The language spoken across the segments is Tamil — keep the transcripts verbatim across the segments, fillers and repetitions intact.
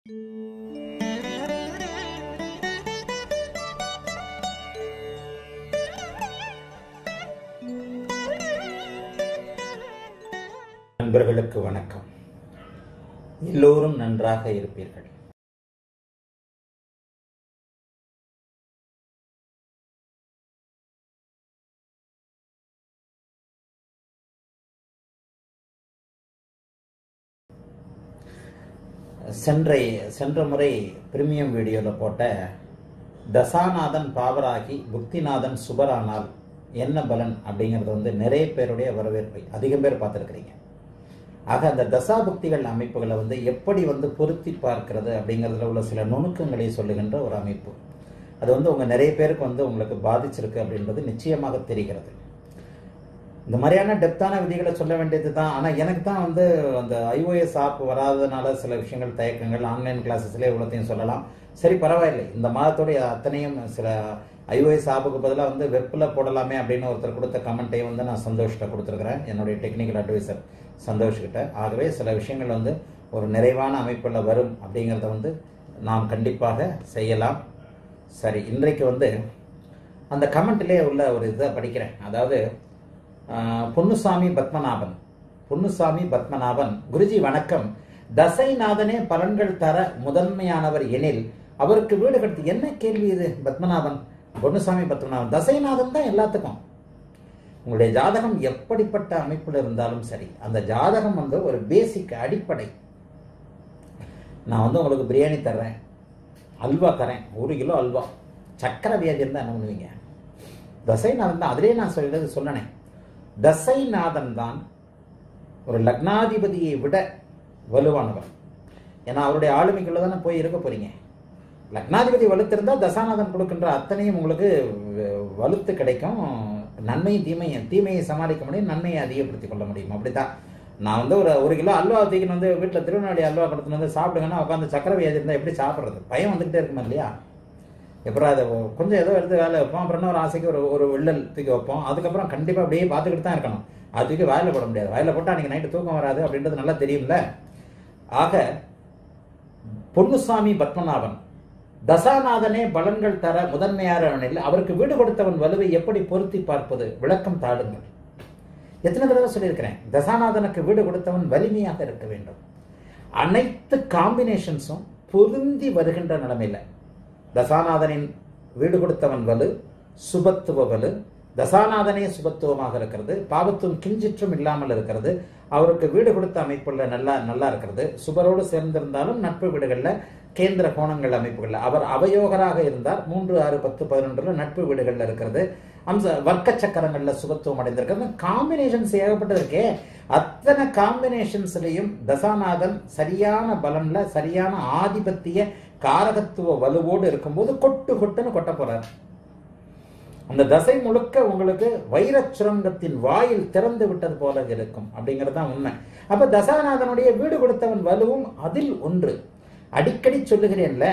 நண்பர்களுக்கு வணக்கம். எல்லோரும் நன்றாக இருப்பீர்கள். சென்ற சென்ற முறை பிரீமியம் வீடியோவில் போட்ட தசாநாதன் பாவராகி புக்திநாதன் சுபரானால் என்ன பலன் அப்படிங்கிறது வந்து நிறைய பேருடைய வரவேற்பை அதிகம் பேர் பார்த்துருக்கிறீங்க. ஆக அந்த தசாபுக்திகள் அமைப்புகளை வந்து எப்படி வந்து பொருத்தி பார்க்கிறது அப்படிங்கிறதுல உள்ள சில நுணுக்கங்களை சொல்லுகின்ற ஒரு அமைப்பு. அது வந்து உங்கள் நிறைய பேருக்கு வந்து உங்களுக்கு பாதிச்சிருக்கு அப்படின்றது நிச்சயமாக தெரிகிறது. இந்த மாதிரியான டெப்தான விதிகளை சொல்ல வேண்டியது தான். ஆனால் எனக்கு தான் வந்து அந்த ஐஓஎஸ் ஆப் வராததுனால சில விஷயங்கள் தயக்கங்கள், ஆன்லைன் கிளாஸஸ்லேயே இவ்வளோத்தையும் சொல்லலாம். சரி, பரவாயில்லை. இந்த மாதத்துடைய அத்தனையும் சில ஐஓஎஸ் ஆப்புக்கு பதிலாக வந்து வெப்பில் போடலாமே அப்படின்னு ஒருத்தர் கொடுத்த கமெண்ட்டையும் வந்து நான் சந்தோஷ்கிட்ட கொடுத்துருக்குறேன், என்னுடைய டெக்னிக்கல் அட்வைசர் சந்தோஷ்கிட்ட. ஆகவே சில விஷயங்கள் வந்து ஒரு நிறைவான அமைப்பில் வரும் அப்படிங்கிறத வந்து நாம் கண்டிப்பாக செய்யலாம். சரி, இன்றைக்கு வந்து அந்த கமெண்ட்லேயே உள்ள ஒரு இதை படிக்கிறேன். அதாவது பொன்னுசாமி பத்மநாபன் பொன்னுசாமி பத்மநாபன் குருஜி வணக்கம். தசைநாதனே பலன்கள் தர முதன்மையானவர் எனில் அவருக்கு வீடு கட்டு. என்ன கேள்வி இது பத்மநாபன்? பொன்னுசாமி பத்மநாபன், தசைநாதன் தான் எல்லாத்துக்கும். உங்களுடைய ஜாதகம் எப்படிப்பட்ட அமைப்பில் இருந்தாலும் சரி, அந்த ஜாதகம் வந்து ஒரு பேசிக் அடிப்படை. நான் வந்து உங்களுக்கு பிரியாணி தர்றேன், அல்வா தரேன், ஒரு கிலோ அல்வா, சக்கரை வியாதி இருந்தால் என்ன பண்ணுவீங்க? தசைநாதன் தான். அதிலே நான் சொல்றது சொன்னேன், தசைநாதன் தான் ஒரு லக்னாதிபதியை விட வலுவானவர். ஏன்னா அவருடைய ஆளுமைக்குள்ள தானே போய் இருக்க போறீங்க. லக்னாதிபதி வலுத்திருந்தால் தசாநாதன் கொடுக்கின்ற அத்தனையும் உங்களுக்கு வலுத்து கிடைக்கும். நன்மையும் தீமையும் தீமையை சமாளிக்க முடியும், நன்மையை அதிகப்படுத்திக் கொள்ள முடியும். அப்படித்தான் நான் வந்து ஒரு ஒரு கிலோ அல்வா தூக்கின்னு வந்து வீட்டில் திருநெல்வேலி அல்வா கொடுத்துன்னு வந்து சாப்பிடுங்கன்னா உட்காந்து சக்கரை வியாதி இருந்தால் எப்படி சாப்பிட்றது? பயம் வந்துகிட்டே இருக்குமா இல்லையா? எப்போ அதை கொஞ்சம் ஏதோ எடுத்து வேலை வைப்போம், அப்புறம் ஒரு ஆசைக்கு ஒரு ஒரு வெள்ளல் தூக்கி வைப்போம். அதுக்கப்புறம் கண்டிப்பாக அப்படியே பார்த்துக்கிட்டு தான் இருக்கணும். அது தூக்கி வாயில் போட முடியாது. வாயில் போட்டால் அன்றைக்கி நைட்டு தூக்கம் வராது அப்படின்றது நல்லா தெரியும்ல. ஆக பொன்னுசாமி பத்மநாபன் தசாநாதனே பலன்கள் தர முதன்மையானவனில் அவருக்கு வீடு கொடுத்தவன் வலுவை எப்படி பொருத்தி பார்ப்பது? விளக்கம் தாடுங்கள். எத்தனை தடவை சொல்லியிருக்கிறேன், தசாநாதனுக்கு வீடு கொடுத்தவன் வலிமையாக இருக்க வேண்டும். அனைத்து காம்பினேஷன்ஸும் பொருந்தி வருகின்ற நிலைமையில் தசாநாதனின் வீடு கொடுத்தவன் வலு சுபத்துவ வலு, தசாநாதனே சுபத்துவமாக இருக்கிறது, பாவத்துவம் கிஞ்சிற்றும் இல்லாமல் இருக்கிறது, அவருக்கு வீடு கொடுத்த அமைப்புள்ள நல்லா நல்லா இருக்கிறது, சுபரோடு சேர்ந்திருந்தாலும் நட்பு வீடுகளில் கேந்திர கோணங்கள் அமைப்புகளில் அவர் அவயோகராக இருந்தார், மூன்று ஆறு பத்து பதினொன்றுல நட்பு வீடுகளில் இருக்கிறது, அம்ச வர்க்க சக்கரங்களில் சுபத்துவம் அடைந்திருக்கிறது. காம்பினேஷன்ஸ் ஏகப்பட்டது இருக்கே. அத்தனை காம்பினேஷன்ஸ்லையும் தசாநாதன் சரியான பலன்ல சரியான ஆதிபத்திய காரகத்துவ வலுவோடு இருக்கும்போது கொட்டு கொட்டுன்னு கொட்ட போறார். அந்த தசை முழுக்க உங்களுக்கு வைரச் சுரங்கத்தின் வாயில் திறந்து விட்டது போல இருக்கும் அப்படிங்கிறது தான் உண்மை. அப்ப தசாநாதனுடைய வீடு கொடுத்தவன் வலுவும் அதில் ஒன்று. அடிக்கடி சொல்லுகிறேன்ல,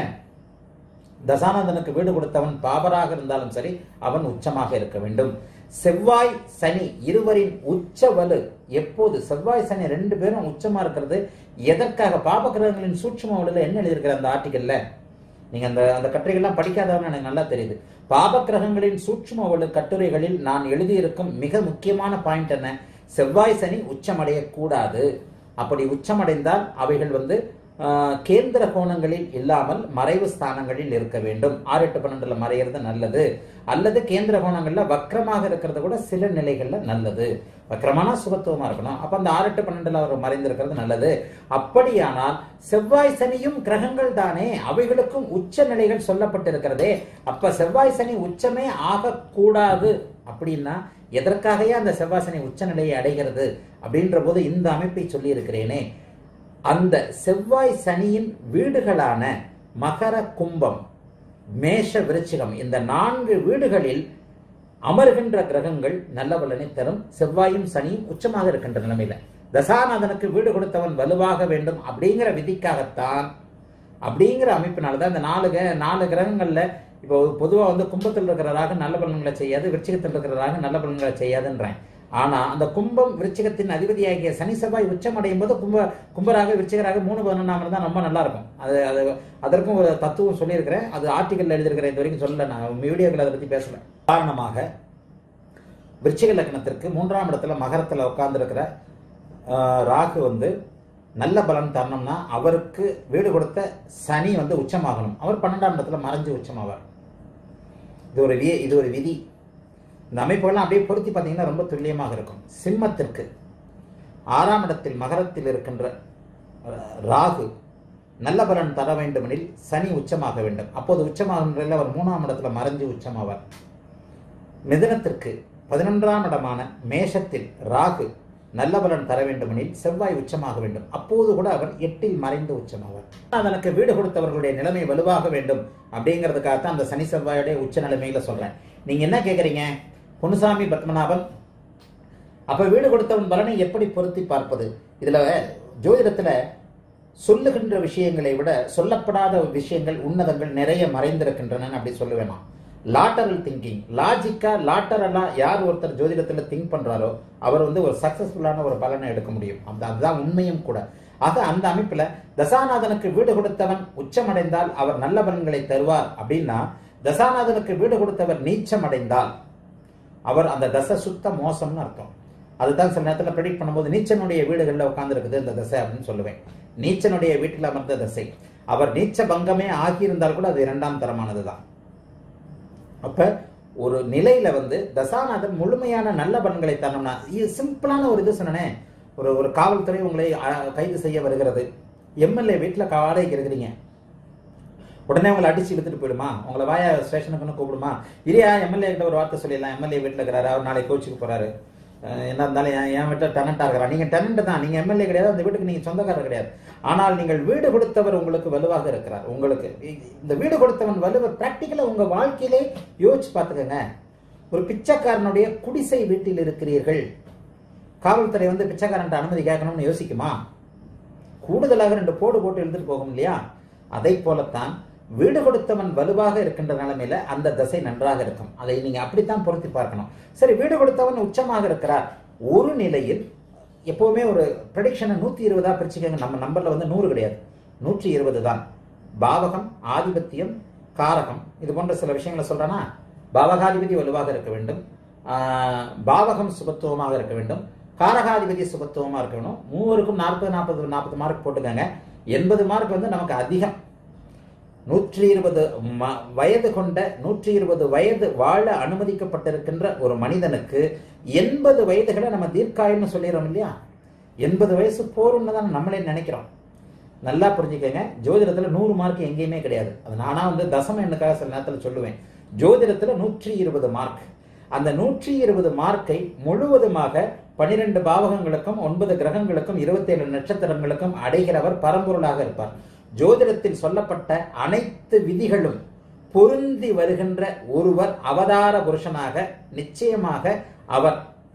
தசாநாதனுக்கு வீடு கொடுத்தவன் பாபராக இருந்தாலும் சரி அவன் உச்சமாக இருக்க வேண்டும். செவ்வாய் சனி இருவரின் உச்ச வலு எப்போது? செவ்வாய் சனி ரெண்டு பேரும் உச்சமா இருக்கிறது எதற்காக? பாப கிரகங்களின் சூட்சும வலுல என்ன எழுதியிருக்கிற அந்த ஆர்டிகல்ல நீங்க அந்த அந்த கட்டுரைகள்லாம் படிக்காதவன்னு எனக்கு நல்லா தெரியுது. பாப கிரகங்களின் சூட்சும வலு கட்டுரைகளில் நான் எழுதியிருக்கும் மிக முக்கியமான பாயிண்ட் என்ன? செவ்வாய் சனி உச்சமடைய கூடாது. அப்படி உச்சமடைந்தால் அவைகள் வந்து கேந்திர கோணங்களில் இல்லாமல் மறைவு ஸ்தானங்களில் இருக்க வேண்டும். ஆறு எட்டு பன்னெண்டுல மறைகிறது நல்லது, அல்லது கேந்திர கோணங்கள்ல வக்ரமாக இருக்கிறது கூட சில நிலைகள்ல நல்லது. வக்ரமான சுபத்துவமா இருக்கணும். அப்ப அந்த ஆறு எட்டு பன்னெண்டுல அவர் மறைந்திருக்கிறது நல்லது. அப்படியானால் செவ்வாய் சனியும் கிரகங்கள் தானே, அவைகளுக்கும் உச்ச நிலைகள் சொல்லப்பட்டிருக்கிறதே. அப்ப செவ்வாய் சனி உச்சமே ஆகக்கூடாது. அப்படின்னா எதற்காகவே அந்த செவ்வாய் சனி உச்ச நிலையை அடைகிறது அப்படின்ற போது இந்த அமைப்பை சொல்லி இருக்கிறேனே. அந்த செவ்வாய் சனியின் வீடுகளான மகர கும்பம் மேஷ விருச்சிகம் இந்த நான்கு வீடுகளில் அமர்கின்ற கிரகங்கள் நல்ல பலனை தரும். செவ்வாயும் சனியும் உச்சமாக இருக்கின்ற நிலைமையில தசாநாதனுக்கு வீடு கொடுத்தவன் வலுவாக வேண்டும் அப்படிங்கிற விதிக்காகத்தான், அப்படிங்கிற அமைப்பினால்தான் இந்த நாலு நாலு கிரகங்கள்ல இப்போ பொதுவாக வந்து கும்பத்தில் இருக்கிற ராகு நல்ல பலன்களை செய்யாது, விருச்சிகத்தில் இருக்கிற ராகு நல்ல பலன்களை செய்யாதுன்றேன். ஆனா அந்த கும்பம் விருச்சிகத்தின் அதிபதியாகிய சனி செவ்வாய் உச்சம் அடையும் போது கும்ப கும்பராக விருச்சிகராக மூணு பதினொன்றாம் இருந்தால் ரொம்ப நல்லா இருக்கும். அது அது அதற்கும் ஒரு தத்துவம் சொல்லியிருக்கிறேன். அது ஆர்டிகல் எழுதியிருக்கிறேன். இது வரைக்கும் சொல்லல, நான் வீடியோக்கள் அதை பற்றி பேசல. காரணமாக விருச்சிக லக்னத்திற்கு மூன்றாம் இடத்துல மகரத்தில் உட்கார்ந்துருக்கிற ராகு வந்து நல்ல பலன் தரணும்னா அவருக்கு வீடு கொடுத்த சனி வந்து உச்சமாகணும். அவர் பன்னெண்டாம் இடத்துல மறைஞ்சு உச்சமாவார். இது ஒரு வி இது ஒரு விதி. இந்த அமைப்புகள்லாம் அப்படியே பொருத்தி பார்த்தீங்கன்னா ரொம்ப துல்லியமாக இருக்கும். சிம்மத்திற்கு ஆறாம் இடத்தில் மகரத்தில் இருக்கின்ற ராகு நல்ல பலன் தர வேண்டுமெனில் சனி உச்சமாக வேண்டும். அப்போது உச்சமாகின்ற அவர் மூணாம் இடத்துல மறைஞ்சு உச்சமாவார். மிதுனத்திற்கு பதினொன்றாம் இடமான மேஷத்தில் ராகு நல்ல பலன் தர வேண்டுமெனில் செவ்வாய் உச்சமாக வேண்டும். அப்போது கூட அவர் எட்டில் மறைந்து உச்சமாவார். அதற்கு வீடு கொடுத்தவர்களுடைய நிலைமை வலுவாக வேண்டும் அப்படிங்கிறதுக்காகத்தான் அந்த சனி செவ்வாயுடைய உச்ச நிலைமையில சொல்றேன். நீங்க என்ன கேட்குறீங்க, பொன்னுசாமி பத்மநாபன், அப்ப வீடு கொடுத்தவன் பலனை எப்படி பொருத்தி பார்ப்பது? இதுல ஜோதிடத்துல சொல்லுகின்ற விஷயங்களை விட சொல்லப்படாத விஷயங்கள் உன்னதங்கள் நிறைய மறைந்திருக்கின்றன அப்படி சொல்லுவேன். லாட்டரல் திங்கிங், லாஜிக்கா லாட்டரலா யார் ஒருத்தர் ஜோதிடத்துல திங்க் பண்றாரோ அவர் வந்து ஒரு சக்சஸ்ஃபுல்லான ஒரு பலனை எடுக்க முடியும். அதுதான் உண்மையும் கூட. ஆக அந்த அமைப்புல தசாநாதனுக்கு வீடு கொடுத்தவன் உச்சமடைந்தால் அவர் நல்ல பலன்களை தருவார் அப்படின்னா, தசாநாதனுக்கு வீடு கொடுத்தவர் நீச்சம் அடைந்தால் அவர் அந்த தசை சுத்த மோசம்னு அர்த்தம். அதுதான் சில நேரத்தில் ப்ரெடிக்ட் பண்ணும்போது நீச்சனுடைய வீடுகளில் உட்கார்ந்து இருக்குது இந்த தசை அப்படின்னு சொல்லுவேன். நீச்சனுடைய வீட்டில் அமர்ந்த தசை, அவர் நீச்ச பங்கமே ஆகியிருந்தால் கூட அது இரண்டாம் தரமானது தான். அப்ப ஒரு நிலையில வந்து தசாநாதன் முழுமையான நல்ல பலன்களை தரணும்னா, இது சிம்பிளான ஒரு இது சொன்னேன். ஒரு ஒரு காவல்துறை உங்களை கைது செய்ய வருகிறது, எம்எல்ஏ வீட்டில் வாடகைக்கு இருக்கிறீங்க, உடனே உங்களை அடிச்சு இழுத்துட்டு போயிடுமா? உங்களை வாயா ஸ்டேஷனுக்குன்னு கூப்பிடுமா? இல்லையா, எம்எல்ஏ கிட்ட ஒரு வார்த்தை சொல்லிடலாம், எம்எல்ஏ வீட்டில் இருக்கிறாரு, அவர் நாளைக்கு கோச்சுக்கு போறாரு, என்ன இருந்தாலும் என் வீட்டில் டெனண்டா இருக்கிறார். நீங்க டெனண்ட் தான், நீங்க எம்எல்ஏ கிடையாது, அந்த வீட்டுக்கு நீங்க சொந்தக்காரர் கிடையாது. ஆனால் நீங்கள் வீடு கொடுத்தவர் உங்களுக்கு வலுவாக இருக்கிறார். உங்களுக்கு இந்த வீடு கொடுத்தவன் வலுவை பிராக்டிக்கலா உங்க வாழ்க்கையிலே யோசிச்சு பார்த்துக்கங்க. ஒரு பிச்சைக்காரனுடைய குடிசை வீட்டில் இருக்கிறீர்கள், காவல்துறை வந்து பிச்சைக்காரன் அனுமதி கேட்கணும்னு யோசிக்குமா? கூடுதலாக ரெண்டு போடு போட்டு எழுதிட்டு போகும் இல்லையா? அதை போலத்தான் வீடு கொடுத்தவன் வலுவாக இருக்கின்ற நிலைமையில அந்த தசை நன்றாக இருக்கும். அதை நீங்க அப்படித்தான் பொருத்தி பார்க்கணும். சரி, வீடு கொடுத்தவன் உச்சமாக இருக்கிறார். ஒரு நிலையில் எப்பவுமே ஒரு ப்ரெடிக்ஷனை நூத்தி இருபதா பிரிச்சுக்கங்க. நம்ம நம்பர்ல வந்து நூறு கிடையாது, நூற்றி இருபது தான். பாவகம், ஆதிபத்தியம், காரகம், இது போன்ற சில விஷயங்களை சொல்றானா, பாவகாதிபதி வலுவாக இருக்க வேண்டும், பாவகம் சுபத்துவமாக இருக்க வேண்டும், காரகாதிபதி சுபத்துவமா இருக்கணும். மூவருக்கும் நாற்பது நாற்பது நாற்பது மார்க் போட்டுக்கங்க. எண்பது மார்க் வந்து நமக்கு அதிகம். நூற்றி இருபது வயது கொண்ட நூற்றி இருபது வயது வாழ அனுமதிக்கப்பட்டிருக்கின்ற ஒரு மனிதனுக்கு எண்பது வயதுகளை நம்ம தீர்க்காயம்னு சொல்லிடுறோம் இல்லையா? எண்பது வயசு போரும்னு தான் நம்மளே நினைக்கிறோம். நல்லா புரிஞ்சுக்கங்க, ஜோதிடத்துல நூறு மார்க் எங்கேயுமே கிடையாது. அது நானா வந்து தசம எண்ணுக்காக சில நேரத்தில் சொல்லுவேன். ஜோதிடத்துல நூற்றி இருபது மார்க். அந்த நூற்றி இருபது மார்க்கை முழுவதுமாக பனிரெண்டு பாவகங்களுக்கும் ஒன்பது கிரகங்களுக்கும் இருபத்தி ஏழு நட்சத்திரங்களுக்கும் அடைகிறவர் பரம்பொருளாக இருப்பார். ஜோதிடத்தில் சொல்லப்பட்ட அனைத்து விதிகளும் பொருந்தி வருகின்ற ஒருவர் அவதார புருஷனாக நிச்சயமாக அவர்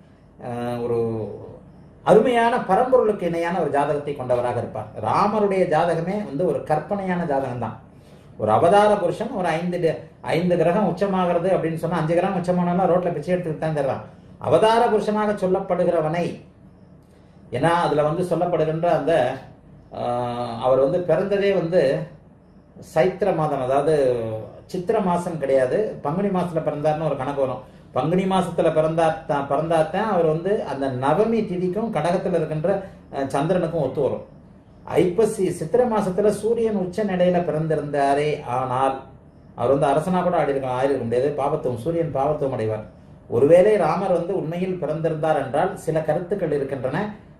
ஒரு அருமையான பரம்பொருளுக்கு இணையான ஒரு ஜாதகத்தை கொண்டவராக இருப்பார். ராமருடைய ஜாதகமே வந்து ஒரு கற்பனையான ஜாதகம் தான். ஒரு அவதார புருஷன், ஒரு ஐந்து ஐந்து கிரகம் உச்சமாகிறது அப்படின்னு சொன்னா, அஞ்சு கிரகம் உச்சமானாலும் ரோட்ல பிச்சை எடுத்துட்டு தான் தருவான். அவதார புருஷனாக சொல்லப்படுகிறவனை, ஏன்னா அதுல வந்து சொல்லப்படுகின்ற அந்த அவர் வந்து பிறந்ததே வந்து சைத்திர மாதம், அதாவது சித்திர மாசம் கிடையாது, பங்குனி மாசத்துல பிறந்தார்னு ஒரு கணக்கு வரும். பங்குனி மாசத்துல பிறந்தா பிறந்தாத்தான் அவர் வந்து அந்த நவமி திதிக்கும் கடகத்துல இருக்கின்ற சந்திரனுக்கும் ஒத்து வரும். ஐப்பசி சித்திர மாசத்துல சூரியன் உச்ச நிலையில பிறந்திருந்தாரே ஆனால் அவர் வந்து அரசனா கூட ஆடி இருக்க ஆயிருக்க முடியாது. பாவத்துவம், சூரியன் பாவத்துவம் அடைவார். ஒருவேளை ராமர் வந்து உண்மையில் பிறந்திருந்தார் என்றால் சில கருத்துக்கள் இருக்கின்றன.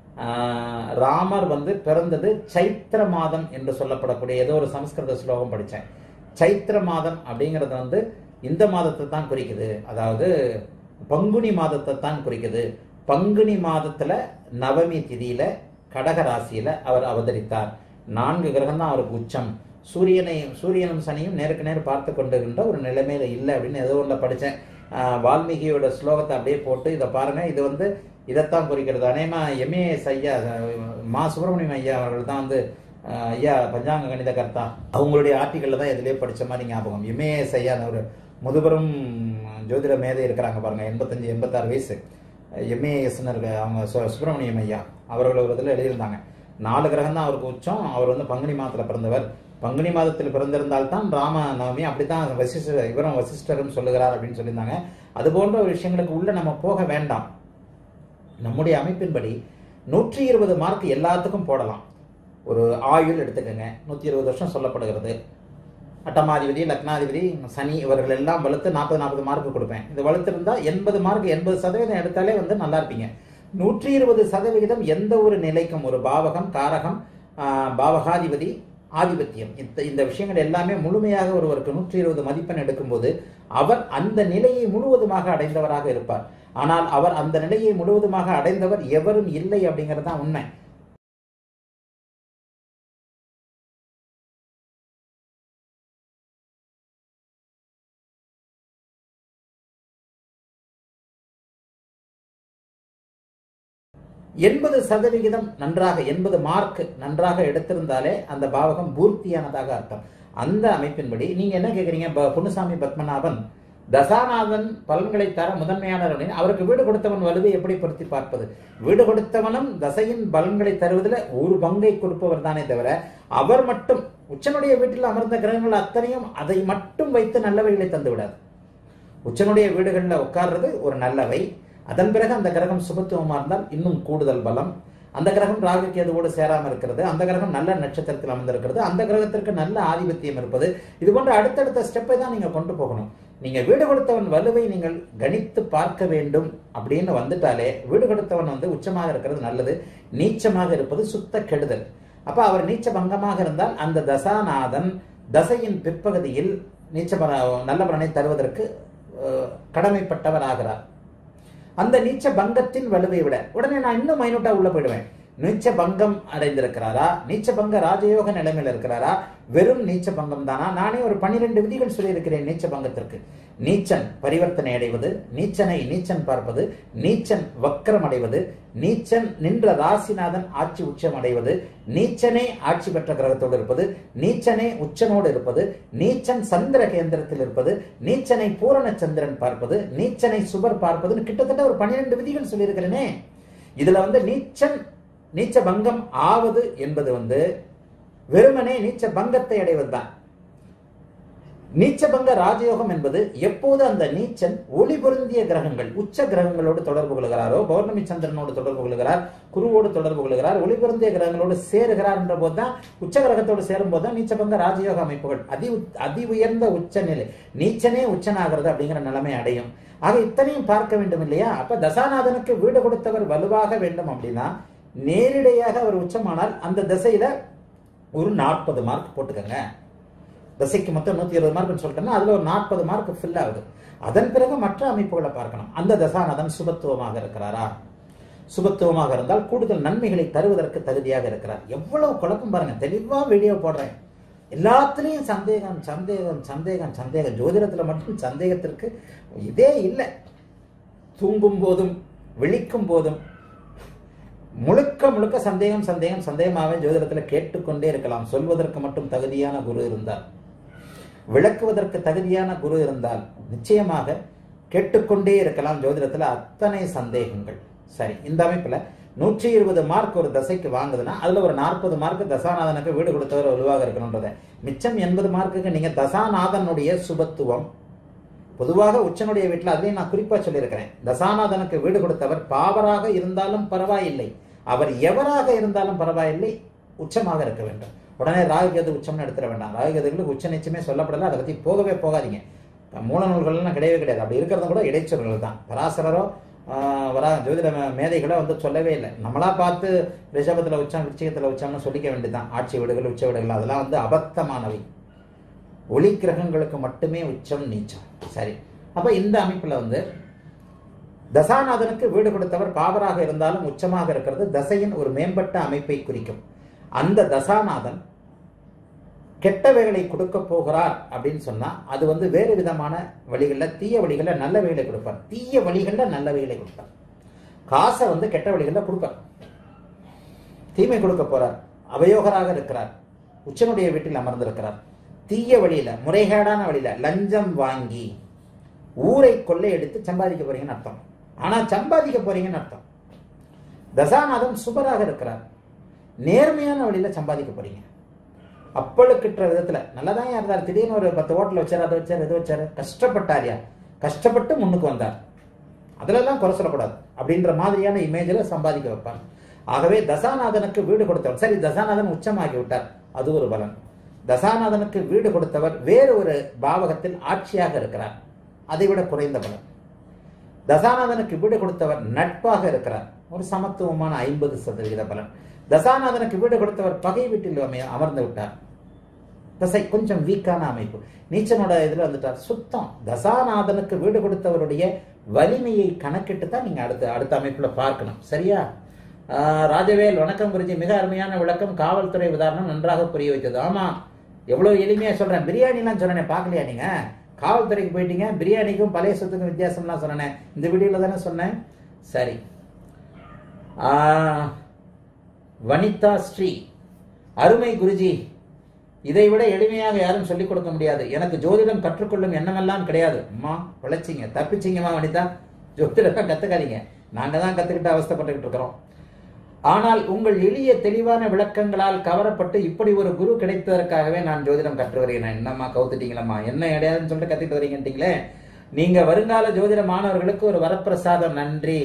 ராமர் வந்து பிறந்தது சைத்திர மாதம் என்று சொல்லப்படக்கூடிய ஏதோ ஒரு சமஸ்கிருத ஸ்லோகம் படித்தேன். சைத்திர மாதம் அப்படிங்கிறது வந்து இந்த மாதத்தை தான் குறிக்குது, அதாவது பங்குனி மாதத்தை தான் குறிக்குது. பங்குனி மாதத்துல நவமி திதியில கடக ராசியில அவர் அவதரித்தார். நான்கு கிரகம் தான் அவருக்கு உச்சம். சூரியனையும் சூரியனும் சனியும் நேருக்கு நேர் பார்த்து கொண்டிருக்கின்ற ஒரு நிலைமையில இல்லை அப்படின்னு ஏதோ ஒன்று படித்தேன். வால்மீகியோட ஸ்லோகத்தை அப்படியே போட்டு இதை பாருங்க, இது வந்து இதைத்தான் குறிக்கிறது. அநேகமா எம்ஏஎஸ் ஐயா மா சுப்பிரமணியம் ஐயா அவர்கள் தான் வந்து ஐயா பஞ்சாங்க கணித கர்த்தா, அவங்களுடைய ஆர்டிக்கல்ல தான் எதுலேயே படித்த மாதிரி ஞாபகம். எம்ஏஎஸ் ஐயா ஒரு முதுபெரும் ஜோதிட மேதை இருக்கிறாங்க பாருங்க, எண்பத்தஞ்சு எண்பத்தாறு வயசு. எம்ஏஎஸ்ன்னு இருக்க அவங்க சு- சுப்பிரமணியம் ஐயா அவர்கள் ஒரு இதில் எழுதியிருந்தாங்க. நாலு கிரகம் தான் அவருக்கு உச்சம். அவர் வந்து பங்குனி மாதத்தில் பிறந்தவர். பங்குனி மாதத்தில் பிறந்திருந்தால்தான் ராம நவமி, அப்படித்தான் வசிஷ்ட இவரும் வசிஷ்டரும் சொல்லுகிறார் அப்படின்னு சொல்லியிருந்தாங்க. அது போன்ற ஒரு விஷயங்களுக்கு உள்ள நம்ம போக வேண்டாம். நம்முடைய அமைப்பின்படி நூற்றி இருபது மார்க் எல்லாத்துக்கும் போடலாம். ஒரு ஆயுள் எடுத்துக்கங்க, நூற்றி இருபது வருஷம் சொல்லப்படுகிறது. அட்டமாதிபதி, லக்னாதிபதி, சனி இவர்கள் எல்லாம் வலுத்து நாற்பது நாற்பது மார்க் கொடுப்பேன். இது வலுத்து இருந்தால் எண்பது மார்க் எண்பது சதவீதம் எடுத்தாலே வந்து நல்லா இருப்பீங்க. நூற்றி இருபது சதவிகிதம் எந்த ஒரு நிலைக்கும், ஒரு பாவகம், காரகம், பாவகாதிபதி, ஆதிபத்தியம், இந்த இந்த விஷயங்கள் எல்லாமே முழுமையாக ஒருவருக்கு நூற்றி இருபது மதிப்பெண் எடுக்கும்போது அவர் அந்த நிலையை முழுவதுமாக அடைந்தவராக இருப்பார். ஆனால் அவர் அந்த நிலையை முழுவதுமாக அடைந்தவர் எவரும் இல்லை அப்படிங்கிறது தான் உண்மை. எண்பது சதவிகிதம் நன்றாக, எண்பது மார்க் நன்றாக எடுத்திருந்தாலே அந்த பாவகம் பூர்த்தியானதாக அர்த்தம். அந்த அமைப்பின்படி நீங்க என்ன கேட்குறீங்க, பொன்னுசாமி பத்மநாபன் தசாநாதன் பலன்களை தர முதன்மையானவர், அவருக்கு வீடு கொடுத்தவன் வலுவை எப்படி பொருத்தி பார்ப்பது? வீடு கொடுத்தவனும் தசையின் பலன்களை தருவதில் ஒரு பங்கை கொடுப்பவர் தானே தவிர அவர் மட்டும் உச்சனுடைய வீட்டில் அமர்ந்த கிரகங்கள் அத்தனையும் அதை மட்டும் வைத்து நல்லவைகளை தந்து விடாது. உச்சனுடைய வீடுகளில் உட்கார்றது ஒரு நல்லவை. அதன் பிறகு அந்த கிரகம் சுபத்துவமாக இருந்தால் இன்னும் கூடுதல் பலம். அந்த கிரகம் ராகு கேதுவோடு சேராமல் இருக்கிறது, அந்த கிரகம் நல்ல நட்சத்திரத்தில் அமர்ந்திருக்கிறது, அந்த கிரகத்திற்கு நல்ல ஆதிபத்தியம் இருப்பது, இது போன்ற அடுத்தடுத்த ஸ்டெப்பை தான் நீங்க கொண்டு போகணும். நீங்க வீடு கொடுத்தவன் வலுவை நீங்கள் கணித்து பார்க்க வேண்டும் அப்படின்னு வந்துட்டாலே வீடு கொடுத்தவன் வந்து உச்சமாக இருக்கிறது நல்லது, நீச்சமாக இருப்பது சுத்த கெடுதல். அப்ப அவர் நீச்ச பங்கமாக இருந்தால் அந்த தசாநாதன் தசையின் பிற்பகுதியில் நீச்ச நல்ல பலனை தருவதற்கு கடமைப்பட்டவர் ஆகிறார். அந்த நீச்ச பங்கத்தின் வலுவை விட உடனே நான் இன்னும் மைனூட்டா உள்ள போயிடுவேன். நீச்ச பங்கம் அடைந்திருக்கிறாரா, நீச்ச பங்க ராஜயோக நிலைமையில் இருக்கிறாரா, வெறும் நீச்ச பங்கம் தானா? நானே ஒரு பன்னிரெண்டு விதிகள் சொல்லியிருக்கிறேன் நீச்ச பங்கத்திற்கு. நீச்சன் பரிவர்த்தனை அடைவது, நீச்சனை நீச்சன் பார்ப்பது, நீச்சன் வக்கரம் அடைவது, நீச்சன் நின்ற ராசிநாதன் ஆட்சி உச்சம் அடைவது, நீச்சனே ஆட்சி பெற்ற கிரகத்தோடு இருப்பது, நீச்சனே உச்சனோடு இருப்பது, நீச்சன் சந்திர கேந்திரத்தில் இருப்பது, நீச்சனை பூரண சந்திரன் பார்ப்பது, நீச்சனை சுபர் பார்ப்பதுன்னு கிட்டத்தட்ட ஒரு பன்னிரெண்டு விதிகள் சொல்லியிருக்கிறேனே. இதுல வந்து நீச்சன் நீச்ச பங்கம் ஆவது என்பது வந்து வெறுமனே நீச்ச பங்கத்தை அடைவதுதான். நீச்சபங்க ராஜயோகம் என்பது எப்போது அந்த நீச்சன் ஒளி பொருந்திய கிரகங்கள் உச்ச கிரகங்களோடு தொடர்பு கொள்கிறாரோ, பௌர்ணமி சந்திரனோடு தொடர்பு கொள்கிறார், குருவோடு தொடர்பு கொள்கிறார், ஒளி பொருந்திய கிரகங்களோடு சேருகிறார் என்ற போதுதான், உச்ச கிரகத்தோடு சேரும் போதுதான் நீச்சபங்க ராஜயோக அமைப்புகள் அதி அதி உயர்ந்த உச்ச நிலை, நீச்சனே உச்சனாகிறது அப்படிங்கிற நிலைமை அடையும். ஆக இத்தனையும் பார்க்க வேண்டும் இல்லையா? அப்ப தசாநாதனுக்கு வீடு கொடுத்தவர் வலுவாக வேண்டும் அப்படின்னா நேரிடையாக அவர் உச்சமானால் அந்த திசையில ஒரு நாற்பது மார்க் போட்டுக்கங்க. தசைக்கு மொத்தம் நூத்தி இருபது மார்க் சொல்லிட்டோம்னா அதுல ஒரு நாற்பது மார்க் ஃபில் ஆகுது. அதன் பிறகு மற்ற அமைப்புகளை பார்க்கணும். அந்த தசாநாதன் சுபத்துவமாக இருக்கிறாரா? சுபத்துவமாக இருந்தால் கூடுதல் நன்மைகளை தருவதற்கு தகுதியாக இருக்கிறார். எவ்வளவு குழப்பம் பாருங்க. தெளிவா வீடியோ போடுறேன். எல்லாத்துலயும் சந்தேகம் சந்தேகம் சந்தேகம் சந்தேகம். ஜோதிடத்துல மட்டும் சந்தேகத்திற்கு இதே இல்லை. தூங்கும் போதும் விழிக்கும் போதும் முழுக்க முழுக்க சந்தேகம் சந்தேகம் சந்தேகமாவே ஜோதிடத்துல கேட்டுக்கொண்டே இருக்கலாம். சொல்வதற்கு மட்டும் தகுதியான குரு இருந்தால், விளக்குவதற்கு தகுதியான குரு இருந்தால் நிச்சயமாக கேட்டுக்கொண்டே இருக்கலாம். ஜோதிடத்துல அத்தனை சந்தேகங்கள். சரி, இந்த அமைப்புல நூற்றி இருபது மார்க் ஒரு தசைக்கு வாங்குதுன்னா அதுல ஒரு நாற்பது மார்க் தசாநாதனுக்கு வீடு கொடுத்தவர் வலுவாக இருக்கணும்ன்றத, மிச்சம் எண்பது மார்க்குக்கு நீங்க தசாநாதனுடைய சுபத்துவம். பொதுவாக உச்சனுடைய வீட்டில் அதுலேயும் நான் குறிப்பா சொல்லியிருக்கிறேன், தசாநாதனுக்கு வீடு கொடுத்தவர் பாவராக இருந்தாலும் பரவாயில்லை, அவர் எவராக இருந்தாலும் பரவாயில்லை, உச்சமாக இருக்க வேண்டும். உடனே ராகுகேது உச்சம்னு எடுத்துட வேண்டாம். ராகுகேதுகளுக்கு உச்ச நிச்சயமே சொல்லப்படல. அதை பத்தி போகவே போகாதீங்க. மூல நூல்கள்லாம் கிடையவே கிடையாது. அப்படி இருக்கிறது கூட இடைச்சொல்கள் தான். பராசரரோ வரா ஜோதிட மேதைகளோ வந்து சொல்லவே இல்லை. நம்மளா பார்த்து ரிஷபத்துல உச்சம் விருச்சிகத்துல உச்சம்னு சொல்லிக்க வேண்டியதுதான். ஆட்சி வீடுகள் உச்ச வீடுகள் அதெல்லாம் வந்து அபத்தமானவை. ஒளி கிரகங்களுக்கு மட்டுமே உச்சம் நீச்சம். சரி, அப்ப இந்த அமைப்புல வந்து தசாநாதனுக்கு வீடு கொடுத்தவர் பாவராக இருந்தாலும் உச்சமாக இருக்கிறது தசையின் ஒரு மேம்பட்ட அமைப்பை குறிக்கும். அந்த தசாநாதன் கெட்டவைகளை கொடுக்க போகிறார் அப்படின்னு சொன்னா அது வந்து வேறு விதமான வழிகள்ல, தீய வழிகள்ல நல்ல வழிகளை கொடுப்பார். தீய வழிகள்ல நல்ல வழிகளை கொடுப்பார். காசை வந்து கெட்ட வழிகள்ல கொடுப்பார். தீமை கொடுக்க போறார். அவயோகராக இருக்கிறார். உச்சனுடைய வீட்டில் அமர்ந்திருக்கிறார். தீய வழியில, முறைகேடான வழியில லஞ்சம் வாங்கி ஊரை கொள்ளை எடுத்து சம்பாதிக்க போறீங்கன்னு அர்த்தம். ஆனா சம்பாதிக்க போறீங்கன்னு அர்த்தம். தசாநாதன் சுபராக இருக்கிறார், நேர்மையான வழியில சம்பாதிக்க போறீங்க. அப்பழுக்கிட்ட விதத்துல நல்லதான் இருந்தார். திடீர்னு ஒரு பத்து ஹோட்டல் வச்சார், அதை வச்சார், எது வச்சாரு, கஷ்டப்பட்டாரியா, கஷ்டப்பட்டு முன்னுக்கு வந்தார், அதுல எல்லாம் குறை சொல்லக்கூடாது அப்படின்ற மாதிரியான இமேஜில் சம்பாதிக்க வைப்பார். ஆகவே தசாநாதனுக்கு வீடு கொடுத்தவர், சரி தசாநாதன் உச்சமாகி விட்டார், அது ஒரு பலன். தசாநாதனுக்கு வீடு கொடுத்தவர் வேறு ஒரு பாவகத்தில் ஆட்சியாக இருக்கிறார், அதை விட குறைந்த பலன். தசாநாதனுக்கு வீடு கொடுத்தவர் நட்பாக இருக்கிறார், ஒரு சமத்துவமான ஐம்பது சதவீத பலன். தசாநாதனுக்கு வீடு கொடுத்தவர் பகை வீட்டில் அமர்ந்து விட்டார், தசை கொஞ்சம் வீக்கான அமைப்பு, நீச்சனோட இதுல வந்துட்டார், சுத்தம். தசாநாதனுக்கு வீடு கொடுத்தவருடைய வலிமையை கணக்கிட்டு தான் நீங்க அடுத்த அடுத்த அமைப்புல பார்க்கணும். சரியா? ராஜவேல் வணக்கம் குருஜி, மிக அருமையான விளக்கம், காவல்துறை உதாரணம் நன்றாக புரிய வைத்தது. ஆமா, எவ்வளவு எளிமையா சொல்றேன். பிரியாணிலாம் சொன்னேன், பார்க்கலையா நீங்க? காவல்துறைக்கு போயிட்டீங்க, பிரியாணிக்கும் பழைய சொத்துக்கும் வித்தியாசம்லாம் சொன்னேன், இந்த வீடியோல தானே சொன்னேன். சரி, வனிதா ஸ்ரீ, அருமை குருஜி, இதை விட எளிமையாக யாரும் சொல்லிக் கொடுக்க முடியாது. எனக்கு ஜோதிடம் கற்றுக்கொள்ளும் எண்ணமெல்லாம் கிடையாது. அம்மா பிழைச்சிங்க, தப்பிச்சிங்கம்மா வனிதா, ஜோதிடம் கத்துக்காதீங்க, நாங்க தான் கத்துக்கிட்டு அவஸ்தைப்பட்டுக்கிட்டு இருக்கிறோம். ஆனால் உங்கள் எளிய தெளிவான விளக்கங்களால் கவரப்பட்டு இப்படி ஒரு குரு கிடைத்ததற்காகவே நான் ஜோதிடம் கற்று வருகிறேன். என்னம்மா கவுத்துட்டீங்களம்மா, என்ன கிடையாதுன்னு சொல்லிட்டு கத்திட்டு வரீங்கட்டீங்களே. நீங்க வருங்கால ஜோதிட மாணவர்களுக்கு ஒரு வரப்பிரசாதம். நன்றி.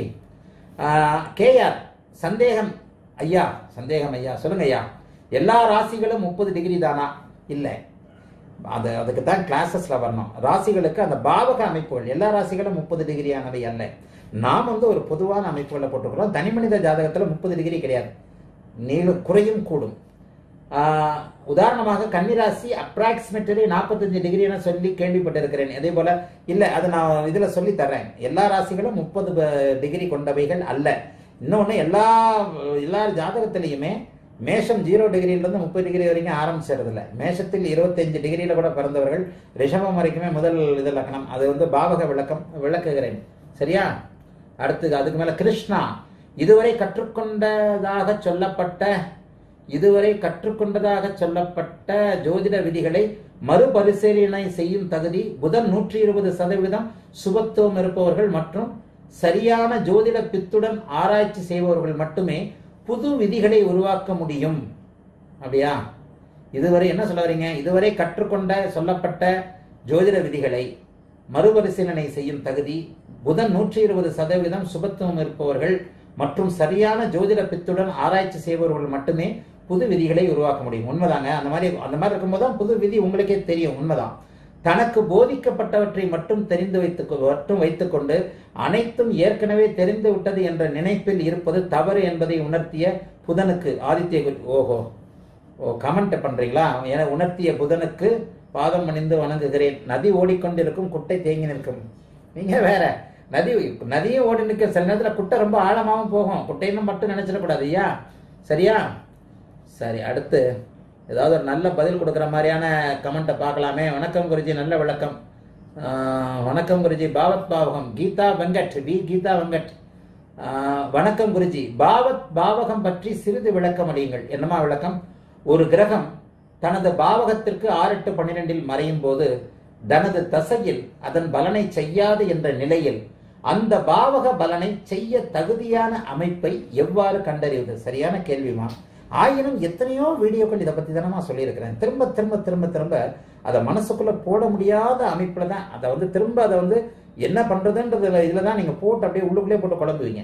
கேஆர், சந்தேகம் ஐயா, சந்தேகம் ஐயா, சொல்லுங்க ஐயா. எல்லா ராசிகளும் முப்பது டிகிரி தானா? இல்லை, அது அதுக்கு தான் கிளாஸஸ்ல வரணும். ராசிகளுக்கு அந்த பாவக அமைப்புகள் எல்லா ராசிகளும் முப்பது டிகிரியானவை அல்ல. நாம் வந்து ஒரு பொதுவான அமைப்புகளை போட்டுக்கிறோம். தனி மனித ஜாதகத்துல முப்பது டிகிரி கிடையாது, நீளும் குறையும் கூடும். உதாரணமாக கன்னிராசி அப்ராக்சிமேட்டலி நாற்பத்தஞ்சு டிகிரி என சொல்லி கேள்விப்பட்டிருக்கிறேன். அதே போல இல்ல, அது நான் இதுல சொல்லி தர்றேன். எல்லா ராசிகளும் முப்பது டிகிரி கொண்டவைகள் அல்ல. இன்னொன்னு, எல்லா எல்லா ஜாதகத்திலையுமே மேஷம் ஜீரோ டிகிரியிலிருந்து முப்பது டிகிரி வரைக்கும் ஆரம்பிச்சிருது இல்லை. மேஷத்தில் இருபத்தஞ்சு டிகிரியில கூட பிறந்தவர்கள் ரிஷபம் வரைக்குமே முதல் இது லக்னம். அது வந்து பாவக விளக்கம் விளக்குகிறேன். சரியா? அடுத்து அதுக்கு மேல கிருஷ்ணா, இதுவரை கற்றுக்கொண்டதாக சொல்லப்பட்ட இதுவரை கற்றுக்கொண்டதாக சொல்லப்பட்ட ஜோதிட விதிகளை மறுபரிசீலனை செய்யும் தகுதி புதன் நூற்றி இருபது சதவீதம் சுபத்துவம் இருப்பவர்கள் மற்றும் சரியான ஜோதிட பித்துடன் ஆராய்ச்சி செய்பவர்கள் மட்டுமே புது விதிகளை உருவாக்க முடியும். அப்படியா? இதுவரை என்ன சொல்ல வரீங்க? இதுவரை கற்றுக்கொண்ட சொல்லப்பட்ட ஜோதிட விதிகளை மறுபரிசீலனை செய்யும் தகுதி புதன் நூற்றி இருபது சதவீதம் சுபத்துவம் இருப்பவர்கள் மற்றும் சரியான ஜோதிட பித்துடன் ஆராய்ச்சி செய்பவர்கள் மட்டுமே புது விதிகளை உருவாக்க முடியும். உண்மைதாங்க. அந்த மாதிரி அந்த மாதிரி இருக்கும்போது தான் புது விதி உங்களுக்கே தெரியும். உண்மைதான். தனக்கு போதிக்கப்பட்டவற்றை மட்டும் தெரிந்து வைத்து மட்டும் வைத்துக்கொண்டு அனைத்தும் ஏற்கனவே தெரிந்து விட்டது என்ற நினைப்பில் இருப்பது தவறு என்பதை உணர்த்திய புதனுக்கு ஆதித்ய குரு ஓஹோ ஓ கமெண்ட் பண்றீங்களா? என உணர்த்திய புதனுக்கு பாதம் பணிந்து வணங்குகிறேன். நதி ஓடிக்கொண்டிருக்கும், குட்டை தேங்கி நிற்கும். நீங்க வேற, நதி நதியும் ஓடி நிற்க, சில நேரத்தில் குட்டை ரொம்ப ஆழமாகவும் போகும். குட்டைன்னு மட்டும் நினைச்சிடக்கூடாது ஐயா. சரியா? சரி, அடுத்து ஏதாவது ஒரு நல்ல பதில் கொடுக்குற மாதிரியான கமெண்ட்டை பார்க்கலாமே. வணக்கம் குருஜி, நல்ல விளக்கம். வணக்கம் குருஜி. பாவத் பாவகம் கீதா வெங்கட், வி கீதா வெங்கட். வணக்கம் குருஜி, பாவத் பாவகம் பற்றி சிறிது விளக்கம் அடியுங்கள். என்னமா விளக்கம்? ஒரு கிரகம் தனது பாவகத்திற்கு ஆறு எட்டு பன்னிரெண்டில் மறையும் போது தனது தசையில் அதன் பலனை செய்யாது என்ற நிலையில் அந்த பாவக பலனை செய்ய தகுதியான அமைப்பை எவ்வாறு கண்டறிவது? சரியான கேள்விமா. ஆயினும் எத்தனையோ வீடியோக்கள் இதை பத்தி தானே சொல்லியிருக்கிறேன். திரும்ப திரும்ப திரும்ப திரும்ப அதை மனசுக்குள்ள போட முடியாத அமைப்புல தான் அதை வந்து திரும்ப அதை வந்து என்ன பண்றதுன்றதுல இதுல தான் நீங்க போட்டு அப்படியே உள்ளுக்குள்ளே போட்டு குழம்புவீங்க.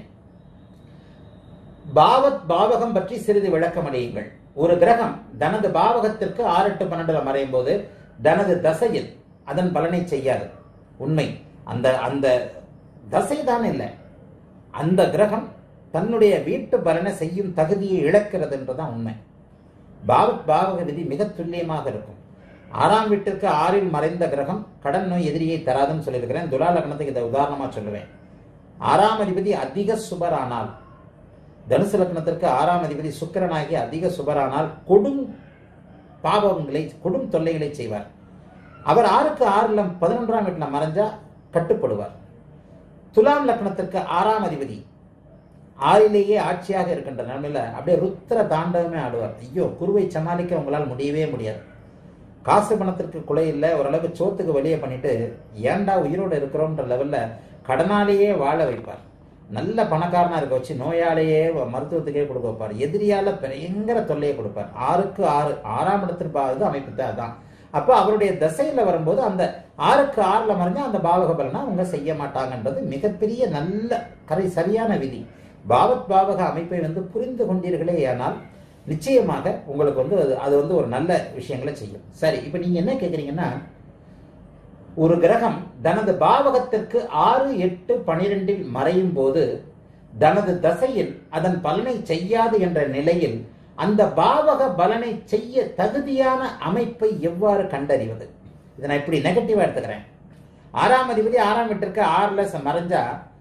பாவத் பாவகம் பற்றி சிறிது விளக்கம் அடையுங்கள். ஒரு கிரகம் தனது பாவகத்திற்கு ஆறு எட்டு பன்னெண்டுல மறையும் போது தனது தசையில் அதன் பலனை செய்யாது. உண்மை. அந்த அந்த தசை தான் இல்லை, அந்த கிரகம் தன்னுடைய வீட்டு பலனை செய்யும் தகுதியை இழக்கிறது என்றுதான் உண்மை. பாவத் பாவக விதி மிக துல்லியமாக இருக்கும். ஆறாம் வீட்டிற்கு ஆறில் மறைந்த கிரகம் கடன் நோய் எதிரியை தராதுன்னு சொல்லியிருக்கிறேன். துலா லக்னத்துக்கு இதை உதாரணமா சொல்லுவேன். ஆறாம் அதிபதி அதிக சுபரானால், தனுசு லக்னத்திற்கு ஆறாம் அதிபதி சுக்கிரனாகி அதிக சுபரானால் கொடும் பாவங்களை கொடும் தொல்லைகளை செய்வார். அவர் ஆறுக்கு ஆறுல பதினொன்றாம் வீட்டில் மறைஞ்சா கட்டுப்படுவார். துலாம் லக்னத்திற்கு ஆறாம் அதிபதி ஆறிலேயே ஆட்சியாக இருக்கின்ற நிலைமையில அப்படியே ருத்திர தாண்டவமே ஆடுவார். ஐயோ, குருவை சமாளிக்க உங்களால் முடியவே முடியாது. காசு பணத்திற்கு குலை இல்லை, ஓரளவுக்கு சோத்துக்கு வெளியே பண்ணிட்டு ஏண்டா உயிரோடு இருக்கிறோன்ற லெவல்ல கடனாலேயே வாழ வைப்பார். நல்ல பணக்காரனா இருக்க வச்சு நோயாலேயே மருத்துவத்துக்கே கொடுக்க வைப்பார். எதிரியால பயங்கர தொல்லையை கொடுப்பார். ஆறுக்கு ஆறு ஆறாம் இடத்திற்கு அமைப்பு தான் அதான். அப்போ அவருடைய திசையில வரும்போது அந்த ஆறுக்கு ஆறுல மறைஞ்சா அந்த பாவக பலனை அவங்க செய்ய மாட்டாங்கன்றது மிகப்பெரிய நல்ல கரை சரியான விதி. பாவத் பாவக அமைப்பை வந்து புரிந்து கொண்டீர்களே ஆனால் நிச்சயமாக உங்களுக்கு வந்து அது அது வந்து ஒரு நல்ல விஷயங்களை செய்யும். சரி, இப்போ நீங்க என்ன கேட்குறீங்கன்னா, ஒரு கிரகம் தனது பாவகத்திற்கு ஆறு எட்டு பனிரெண்டில் மறையும் போது தனது தசையில் அதன் பலனை செய்யாது என்ற நிலையில் அந்த பாவக பலனை செய்ய தகுதியான அமைப்பை எவ்வாறு கண்டறிவது? இதை நான் இப்படி நெகட்டிவா எடுத்துக்கிறேன். ஆறாம் அதிபதி ஆறாம் வீட்டிற்கு ஆறுல மறைஞ்சா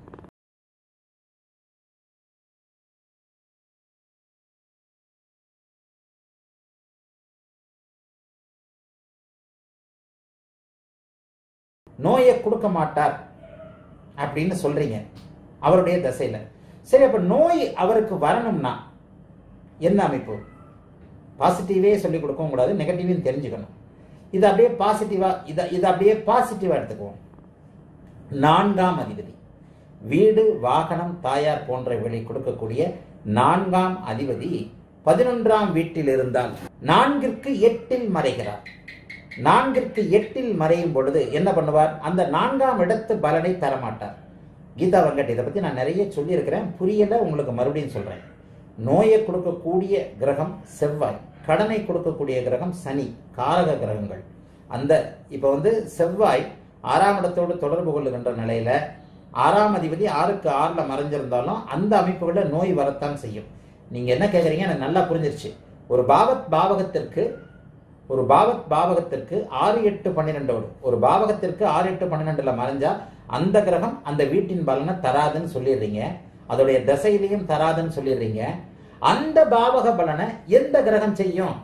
நோயை கொடுக்க மாட்டார் அப்படின்னு சொல்றீங்க அவருடைய தசையில. சரி, அப்ப நோய் அவருக்கு வரணும்னா என்ன அமைப்பு? பாசிட்டிவே சொல்லி கொடுக்கவும் கூடாது, நெகட்டிவ்னு தெரிஞ்சுக்கணும். இது அப்படியே பாசிட்டிவா இதை இதை அப்படியே பாசிட்டிவா எடுத்துக்குவோம். நான்காம் அதிபதி வீடு வாகனம் தாயார் போன்றவைகளை கொடுக்கக்கூடிய நான்காம் அதிபதி பதினொன்றாம் வீட்டில் இருந்தால் நான்கிற்கு எட்டில் மறைகிறார். நான்கிற்கு எட்டில் மறையும் பொழுது என்ன பண்ணுவார்? அந்த நான்காம் இடத்து பலனை தரமாட்டார். கீதா வெங்கட் இதை பத்தி நான் நிறைய சொல்லியிருக்கிறேன், புரியல, உங்களுக்கு மறுபடியும் சொல்றேன். நோயை கொடுக்கக்கூடிய கிரகம் செவ்வாய், கடனை கொடுக்கக்கூடிய கிரகம் சனி, காரக கிரகங்கள். அந்த இப்ப வந்து செவ்வாய் ஆறாம் இடத்தோடு தொடர்பு கொள்ளுகின்ற நிலையில ஆறாம் அதிபதி ஆறுக்கு ஆறுல மறைஞ்சிருந்தாலும் அந்த அமைப்புகளில் நோய் வரத்தான் செய்யும். நீங்க என்ன கேட்குறீங்க எனக்கு நல்லா புரிஞ்சிருச்சு. ஒரு பாவத் பாவகத்திற்கு ஒரு பாவத் பாவகத்திற்கு ஆறு எட்டு பன்னிரெண்டோடு ஒரு பாவகத்திற்கு ஆறு எட்டு பன்னிரெண்டுல மறைஞ்சா அந்த கிரகம் அந்த வீட்டின் பலனை தராதுன்னு சொல்லிடுறீங்க. அதோடைய திசையிலையும் தராதுன்னு சொல்லிடுறீங்க. அந்த பாவக பலனை எந்த கிரகம் செய்யும்?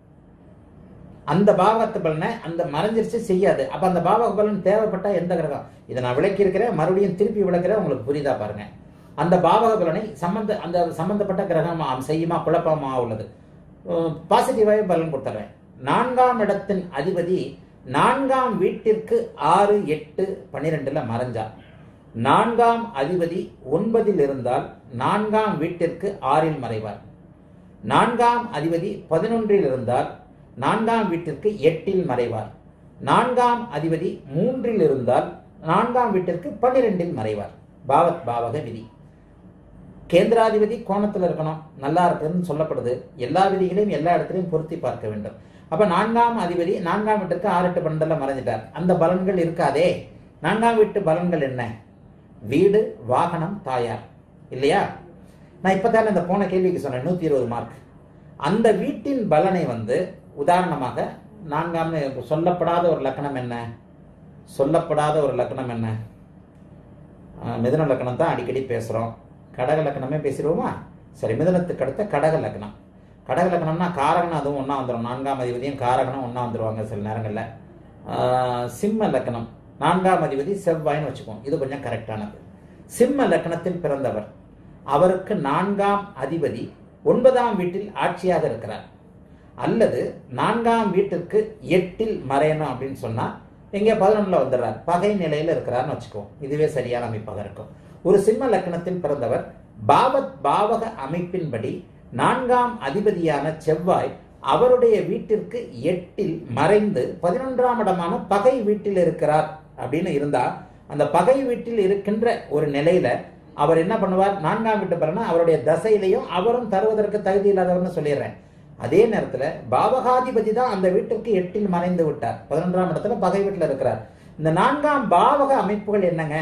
அந்த பாவகத்து பலனை அந்த மறைஞ்சிருச்சு செய்யாது. அப்ப அந்த பாவக பலன் தேவைப்பட்டா எந்த கிரகம்? இதை நான் விளக்கி இருக்கிறேன், மறுபடியும் திருப்பி விளக்குறேன், உங்களுக்கு புரியுதா பாருங்க. அந்த பாவக பலனை சம்பந்த அந்த சம்பந்தப்பட்ட கிரகம் செய்யுமா குழப்பமா உள்ளது? பாசிட்டிவாவே பலன் கொடுத்துறேன். நான்காம் இடத்தின் அதிபதி நான்காம் வீட்டிற்கு ஆறு எட்டு பனிரெண்டுல மறைஞ்சா, நான்காம் அதிபதி ஒன்பதில் இருந்தால் நான்காம் வீட்டிற்கு ஆறில் மறைவார். நான்காம் அதிபதி பதினொன்றில் இருந்தால் நான்காம் வீட்டிற்கு எட்டில் மறைவார். நான்காம் அதிபதி மூன்றில் இருந்தால் நான்காம் வீட்டிற்கு பன்னிரெண்டில் மறைவார். பாவத் பாவக விதி. கேந்திராதிபதி கோணத்தில் இருக்கணும், நல்லா இருக்குன்னு சொல்லப்படுது. எல்லா விதிகளையும் எல்லா இடத்திலையும் பொருத்தி பார்க்க வேண்டும். அப்ப நான்காம் அதிபதி நான்காம் வீட்டிற்கு ஆறு எட்டு பன்னெண்டுல மறைஞ்சிட்டார். அந்த பலன்கள் இருக்காதே. நான்காம் வீட்டு பலன்கள் என்ன? வீடு வாகனம் தாயார் இல்லையா? நான் இப்பதான் இந்த போன கேள்விக்கு சொன்னேன் நூத்தி இருபது மார்க். அந்த வீட்டின் பலனை வந்து உதாரணமாக நான்காம் சொல்லப்படாத ஒரு லக்கணம் என்ன? சொல்லப்படாத ஒரு லக்கணம் என்ன? மிதுன லக்கணம் தான் அடிக்கடி பேசுறோம். கடக லக்கணமே பேசிடுவோமா? சரி, மிதுனத்துக்கு அடுத்த கடக லக்கணம். கடக லக்கணம்னா காரகனம் அதுவும் ஒன்றா வந்துடும். நான்காம் அதிபதியும் காரகனும் ஒன்றா வந்துடுவாங்க சில நேரங்களில். சிம்ம லக்கணம் நான்காம் அதிபதி செவ்வாய்னு வச்சுக்குவோம். இது கொஞ்சம் கரெக்டானது. சிம்ம லக்கணத்தில் பிறந்தவர், அவருக்கு நான்காம் அதிபதி ஒன்பதாம் வீட்டில் ஆட்சியாக இருக்கிறார். அல்லது நான்காம் வீட்டிற்கு எட்டில் மறையணும் அப்படின்னு சொன்னா எங்கே பதினொன்னுல வந்துடுறார், பகை நிலையில இருக்கிறார்னு வச்சுக்குவோம். இதுவே சரியான அமைப்பாக இருக்கும். ஒரு சிம்ம லக்கணத்தில் பிறந்தவர் பாவத் பாவக அமைப்பின்படி நான்காம் அதிபதியான செவ்வாய் அவருடைய வீட்டிற்கு எட்டில் மறைந்து பதினொன்றாம் இடமான பகை வீட்டில் இருக்கிறார் அப்படின்னு இருந்தா, அந்த பகை வீட்டில் இருக்கின்ற ஒரு நிலையில அவர் என்ன பண்ணுவார்? நான்காம் வீட்டு பலனை அவருடைய தசையிலையும் அவரும் தருவதற்கு தகுதி இல்லாதவர்னு சொல்லிடுறேன். அதே நேரத்துல பாவகாதிபதி தான் அந்த வீட்டிற்கு எட்டில் மறைந்து விட்டார், பதினொன்றாம் இடத்துல பகை வீட்டில் இருக்கிறார். இந்த நான்காம் பாவக அமைப்புகள் என்னங்க?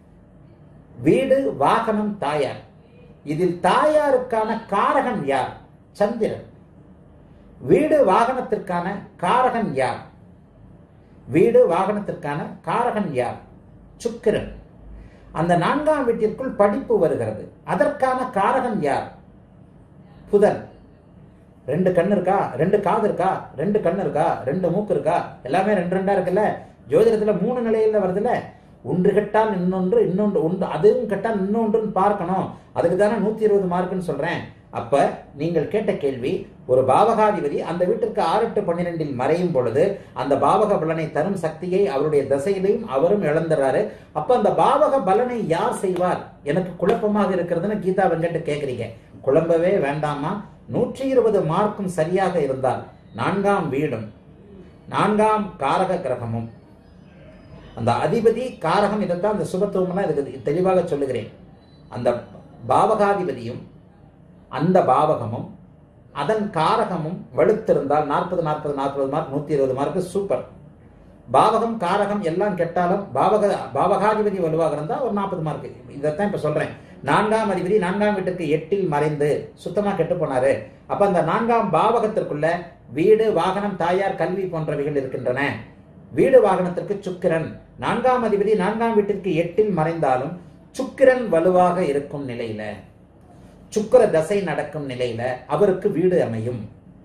வீடு வாகனம் தாயார். இதில் தாயாருக்கான காரகன் யார்? சந்திரன். வீடு வாகனத்திற்கான காரகன் யார்? வீடு வாகனத்திற்கான காரகன் யார்? சுக்கிரன். அந்த நான்காம் வீட்டிற்குள் படிப்பு வருகிறது, அதற்கான காரகன் யார்? புதன். ரெண்டு கண்ணு இருக்கா, ரெண்டு காது இருக்கா, ரெண்டு கண்ணு இருக்கா, ரெண்டு மூக்கு இருக்கா, எல்லாமே ரெண்டு ரெண்டா இருக்குல்ல. ஜோதிடத்துல மூணு நிலையில வருதுல்ல. ஒன்று கெட்டால் இன்னொன்று, இன்னொன்று ஒன்று அதுவும் கெட்டால் இன்னொன்றுன்னு பார்க்கணும். அதுக்கு தானே நூத்தி இருபது மார்க்குன்னு சொல்றேன். அப்ப நீங்கள் கேட்ட கேள்வி, ஒரு பாவகாதிபதி அந்த வீட்டிற்கு ஆறு எட்டு பன்னிரெண்டில் மறையும் பொழுது அந்த பாவக பலனை தரும் சக்தியை அவருடைய தசையிலையும் அவரும் இழந்துறாரு. அப்ப அந்த பாவக பலனை யார் செய்வார்? எனக்கு குழப்பமாக இருக்கிறதுன்னு கீதா வெங்கட் கேட்குறீங்க. குழம்பவே வேண்டாமா? நூற்றி இருபது மார்க்கும் சரியாக இருந்தால் நான்காம் வீடும் நான்காம் காரக கிரகமும் அந்த அதிபதி காரகம், இதைத்தான் அந்த சுபத்துவம் இதுக்கு தெளிவாக சொல்லுகிறேன். அந்த பாவகாதிபதியும் அந்த பாவகமும் அதன் காரகமும் வலுத்திருந்தால் நாற்பது நாற்பது நாற்பது மார்க் நூத்தி இருபது மார்க்கு சூப்பர். பாவகம் காரகம் எல்லாம் கெட்டாலும் பாவக பாவகாதிபதி வலுவாக இருந்தால் ஒரு நாற்பது மார்க். இதைத்தான் இப்ப சொல்றேன். நான்காம் அதிபதி நான்காம் வீட்டுக்கு எட்டில் மறைந்து சுத்தமா கெட்டு போனாரு. அப்ப அந்த நான்காம் பாவகத்திற்குள்ள வீடு வாகனம் தாயார் கல்வி போன்றவைகள் இருக்கின்றன. வீடு வாகனத்திற்கு சுக்கிரன், நான்காம் அதிபதி நான்காம் வீட்டிற்கு எட்டில் மறைந்தாலும் சுக்கிரன் வலுவாக இருக்கும் நிலையில, சுக்கிர தசை நடக்கும் நிலையில அவருக்கு வீடு அமையும்.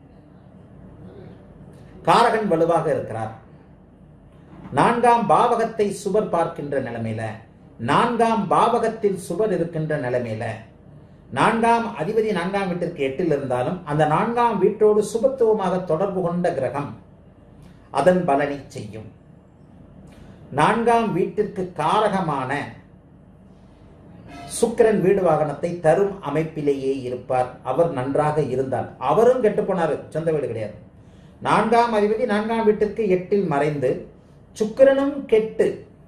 காரகன் வலுவாக இருக்கிறார். நான்காம் பாவகத்தை சுவர் பார்க்கின்ற நிலைமையில, நான்காம் பாவகத்தில் சுவர் இருக்கின்ற நிலைமையில, நான்காம் அதிபதி நான்காம் வீட்டிற்கு எட்டில் இருந்தாலும் அந்த நான்காம் வீட்டோடு சுபத்துவமாக தொடர்பு கொண்ட கிரகம் அதன் பலனை செய்யும். நான்காம் வீட்டிற்கு காரகமான சுக்கிரன் வீடு வாகனத்தை தரும் அமைப்பிலேயே இருப்பார். அவர் நன்றாக இருந்தால். அவரும் கெட்டு போனாரு, சொந்த வீடு கிடையாது. நான்காம் அதிபதி நான்காம் வீட்டிற்கு எட்டில் மறைந்து சுக்கிரனும் கெட்டு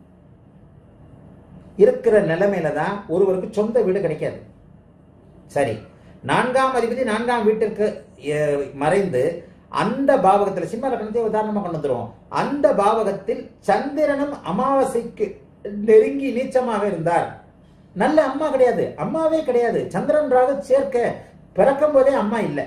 இருக்கிற நிலைமையில தான் ஒருவருக்கு சொந்த வீடு கிடைக்காது. சரி, நான்காம் அதிபதி நான்காம் வீட்டிற்கு மறைந்து அந்த பாவகத்தில், சிம்ம லக்னத்தை உதாரணமா கொண்டு வந்துருவோம், அந்த பாவகத்தில் சந்திரனும் அமாவாசைக்கு நெருங்கி நீச்சமாக இருந்தார். நல்ல அம்மா கிடையாது, அம்மாவே கிடையாது. சந்திரன் ராகு சேர்க்க பிறக்கும் போதே அம்மா இல்லை.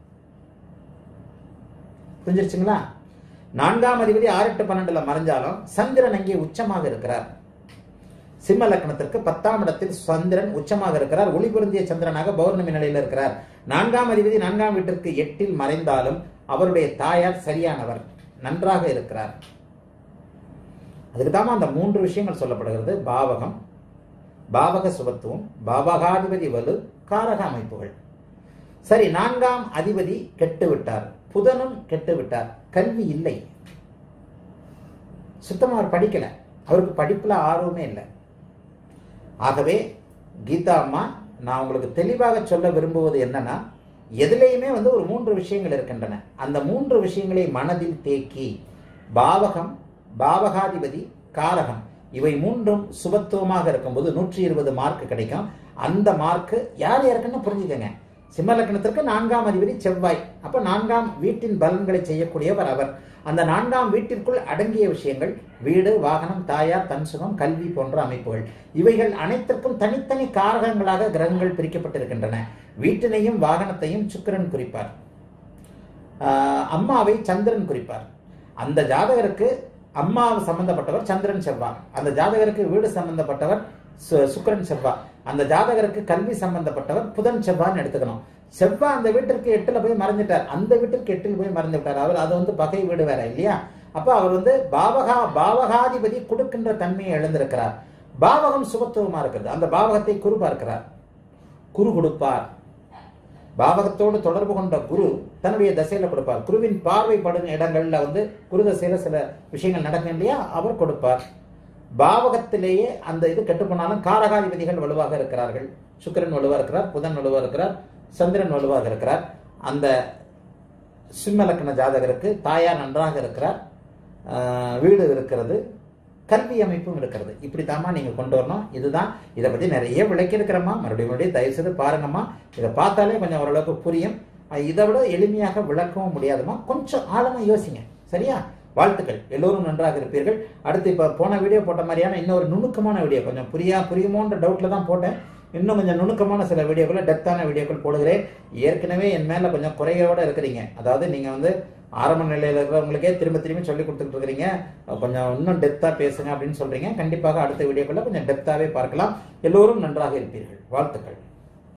புரிஞ்சிருச்சுங்களா? நான்காம் அதிபதி ஆறு எட்டு பன்னெண்டுல மறைஞ்சாலும் சந்திரன் அங்கே உச்சமாக இருக்கிறார். சிம்ம லக்னத்திற்கு பத்தாம் இடத்தில் சந்திரன் உச்சமாக இருக்கிறார். ஒளி பொருந்திய சந்திரனாக பௌர்ணமி நிலையில் இருக்கிறார். நான்காம் அதிபதி நான்காம் வீட்டிற்கு எட்டில் மறைந்தாலும் அவருடைய தாயார் சரியானவர், நன்றாக இருக்கிறார். அதுக்கு தான் அந்த மூன்று விஷயங்கள் சொல்லப்படுகிறது. பாவகம், பாவக சுபத்துவம், பாவகாதிபதி வலு, காரக அமைப்புகள். சரி, நான்காம் அதிபதி கெட்டு விட்டார், புதனும் கெட்டு விட்டார், கல்வி இல்லை, சுத்தமா அவர் படிக்கல, அவருக்கு படிப்புல ஆர்வமே இல்லை. ஆகவே கீதா அம்மா, நான் உங்களுக்கு தெளிவாக சொல்ல விரும்புவது என்னன்னா, எதுலையுமே வந்து ஒரு மூன்று விஷயங்கள் இருக்கின்றன. அந்த மூன்று விஷயங்களை மனதில் தேக்கி பாவகம், பாவகாதிபதி, காரகம் இவை மூன்றும் சுபத்துவமாக இருக்கும்போது நூற்றி இருபது மார்க் கிடைக்கும். அந்த மார்க்கு யார் யாருக்குன்னு புரிஞ்சுக்கங்க. சிம்ம லக்னத்திற்கு நான்காம் அதிபதி செவ்வாய். அப்ப நான்காம் வீட்டின் பலன்களை செய்யக்கூடியவர் அவர். அந்த நான்காம் வீட்டிற்குள் அடங்கிய விஷயங்கள் வீடு, வாகனம், தாயார், தன் சுகம், கல்வி போன்ற அமைப்புகள். இவைகள் அனைத்திற்கும் தனித்தனி காரகங்களாக கிரகங்கள் பிரிக்கப்பட்டிருக்கின்றன. வீட்டினையும் வாகனத்தையும் சுக்கிரன் குறிப்பார், அம்மாவை சந்திரன் குறிப்பார். அந்த ஜாதகருக்கு அம்மா சம்பந்தப்பட்டவர் சந்திரன் செவ்வாய், அந்த ஜாதகருக்கு வீடு சம்பந்தப்பட்டவர் சுக்கிரன் செவ்வாய், அந்த ஜாதகருக்கு கல்வி சம்பந்தப்பட்டவர் புதன் செவ்வாய்னு எடுத்துக்கணும். செவ்வாய் அந்த வீட்டிற்கு எட்டுல போய் மறைஞ்சிட்டார், அந்த வீட்டிற்கு எட்டில் போய் மறைந்து விட்டார். அவர் அது வந்து பகை வீடு வேற இல்லையா? அப்ப அவர் வந்து பாவகா பாவகாதிபதி கொடுக்கின்ற தன்மையை எழுந்திருக்கிறார். பாவகம் சுபத்துவமா இருக்கிறது. அந்த பாவகத்தை குரு பார்க்கிறார், குரு கொடுப்பார். பாவகத்தோடு தொடர்பு கொண்ட குரு தன்னுடைய தசையில கொடுப்பார். குருவின் பார்வைப்படும் இடங்கள்ல வந்து குரு தசையில சில விஷயங்கள் நடக்கும் இல்லையா, அவர் கொடுப்பார். பாவகத்திலேயே அந்த இது கெட்டுப்போனாலும் காரகாதிபதிகள் வலுவாக இருக்கிறார்கள். சுக்கிரன் வலுவாக இருக்கிறார், புதன் வலுவாக இருக்கிறார், சந்திரன் வலுவாக இருக்கிறார். அந்த சிம்ம லக்ன ஜாதகருக்கு தாயார் நன்றாக இருக்கிறார், வீடு இருக்கிறது, கல்வி அமைப்பும் இருக்கிறது. இப்படித்தாம்மா நீங்க கொண்டு வரணும். இதுதான், இதை பத்தி நிறைய விளக்கி இருக்கிறம்மா. மறுபடியும் மறுபடியும் தயவு செய்து பாருங்கம்மா. இதை பார்த்தாலே கொஞ்சம் ஓரளவுக்கு புரியும். இதை விட எளிமையாக விளக்கவும் முடியாதுமா. கொஞ்சம் ஆழமா யோசிங்க. சரியா? வாழ்த்துக்கள். எல்லோரும் நன்றாக இருப்பீர்கள். அடுத்து இப்ப போன வீடியோ போட்ட மாதிரியான இன்னொரு நுணுக்கமான வீடியோ, கொஞ்சம் புரியா புரியுமோன்ற டவுட்ல தான் போட்டேன். இன்னும் கொஞ்சம் நுணுக்கமான சில வீடியோக்களை, டெப்தான வீடியோக்கள் போடுகிறேன். ஏற்கனவே என் மேல கொஞ்சம் குறையோட இருக்கிறீங்க. அதாவது நீங்க வந்து ஆரம்ப நிலையில இருக்கிறவங்களுக்கே திரும்ப திரும்ப சொல்லி கொடுத்துட்டு இருக்கிறீங்க, கொஞ்சம் இன்னும் டெப்தா பேசுங்க அப்படின்னு சொல்றீங்க. கண்டிப்பாக அடுத்த வீடியோக்களை கொஞ்சம் டெப்தாவே பார்க்கலாம். எல்லோரும் நன்றாக இருப்பீர்கள். வாழ்த்துக்கள்.